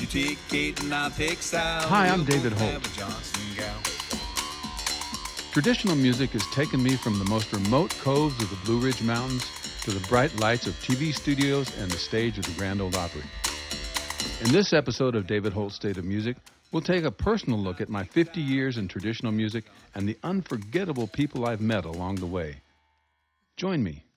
ticket and I'll take style. Hi, I'm David Holt. Traditional music has taken me from the most remote coves of the Blue Ridge Mountains to the bright lights of TV studios and the stage of the Grand Ole Opry. In this episode of David Holt's State of Music, we'll take a personal look at my 50 years in traditional music and the unforgettable people I've met along the way. Join me.